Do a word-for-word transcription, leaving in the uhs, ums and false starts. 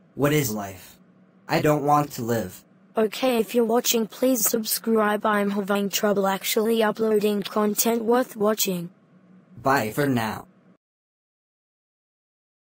What is life? I don't want to live. Okay, if you're watching, please subscribe. I'm having trouble actually uploading content worth watching. Bye for now.